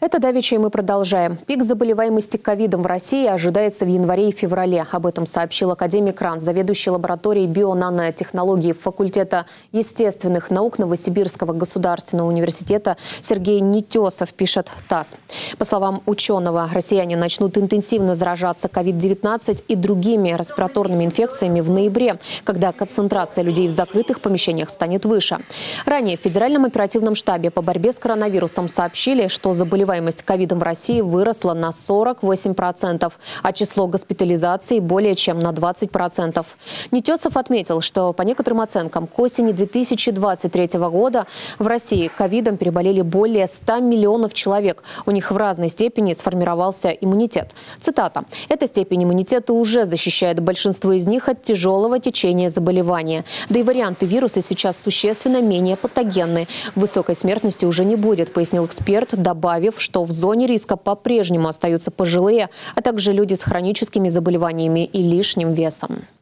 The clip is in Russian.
Это давеча, и мы продолжаем. Пик заболеваемости ковидом в России ожидается в январе и феврале. Об этом сообщил академик РАН, заведующий лабораторией био-нанотехнологий факультета естественных наук Новосибирского государственного университета Сергей Нетесов, пишет ТАСС. По словам ученого, россияне начнут интенсивно заражаться COVID-19 и другими респираторными инфекциями в ноябре, когда концентрация людей в закрытых помещениях станет выше. Ранее в Федеральном оперативном штабе по борьбе с коронавирусом сообщили, что заболеваемость ковидом в России выросла на 48%, а число госпитализаций более чем на 20%. Нетесов отметил, что по некоторым оценкам к осени 2023 года в России ковидом переболели более 100 миллионов человек. У них в разной степени сформировался иммунитет. Цитата. «Эта степень иммунитета уже защищает большинство из них от тяжелого течения заболевания. Да и варианты вируса сейчас существенно менее патогенны. Высокой смертности уже не будет», пояснил эксперт, добавив, что в зоне риска по-прежнему остаются пожилые, а также люди с хроническими заболеваниями и лишним весом.